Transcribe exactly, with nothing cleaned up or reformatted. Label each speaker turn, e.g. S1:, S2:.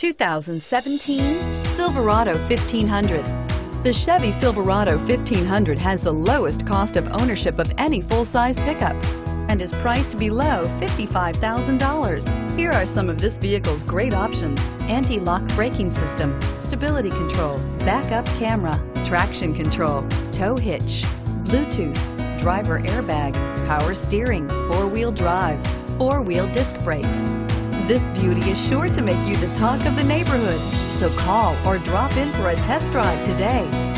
S1: two thousand seventeen Silverado fifteen hundred. The Chevy Silverado fifteen hundred has the lowest cost of ownership of any full-size pickup and is priced below fifty-five thousand dollars. Here are some of this vehicle's great options: anti-lock braking system, stability control, backup camera, traction control, tow hitch, Bluetooth, driver airbag, power steering, four-wheel drive, four-wheel disc brakes. This beauty is sure to make you the talk of the neighborhood, so call or drop in for a test drive today.